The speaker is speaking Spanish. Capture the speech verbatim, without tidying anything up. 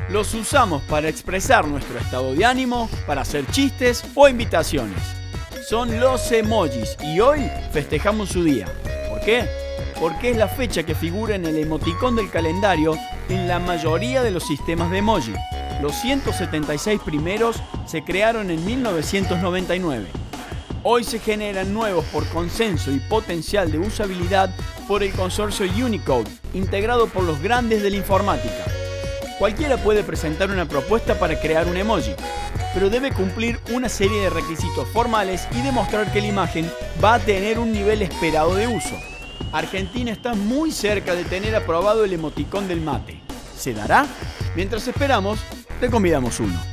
Los usamos para expresar nuestro estado de ánimo, para hacer chistes o invitaciones. Son los emojis y hoy festejamos su día. ¿Por qué? Porque es la fecha que figura en el emoticón del calendario en la mayoría de los sistemas de emoji. Los ciento setenta y seis primeros se crearon en mil novecientos noventa y nueve. Hoy se generan nuevos por consenso y potencial de usabilidad por el consorcio Unicode, integrado por los grandes de la informática. Cualquiera puede presentar una propuesta para crear un emoji, pero debe cumplir una serie de requisitos formales y demostrar que la imagen va a tener un nivel esperado de uso. Argentina está muy cerca de tener aprobado el emoticón del mate. ¿Se dará? Mientras esperamos, te convidamos uno.